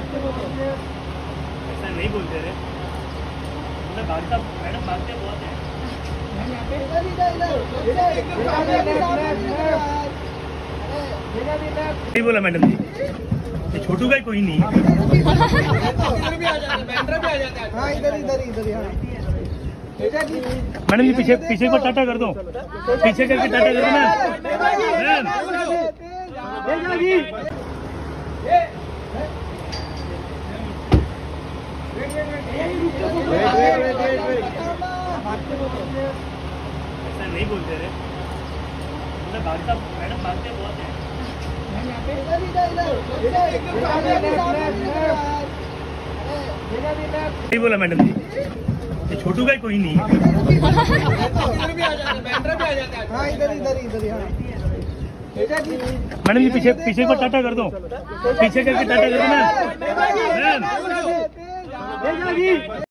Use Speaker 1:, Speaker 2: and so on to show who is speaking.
Speaker 1: ऐसा नहीं बोलते रे, मतलब भागता मैडम भागते बहुत है। नहीं बोला मैडम जी, ये छोटू का ही कोई नहीं है। मैडम जी पीछे पीछे को टाटा कर दो, पीछे करके टाटा कर दो ऐसा नहीं बोलते रे, मतलब भागता मैडम भागते बहुत है। नहीं बोला मैडम जी, ये छोटू का ही कोई नहीं है। मैडम जी पीछे पीछे को टाटा कर दो, पीछे करके टाटा कर दो।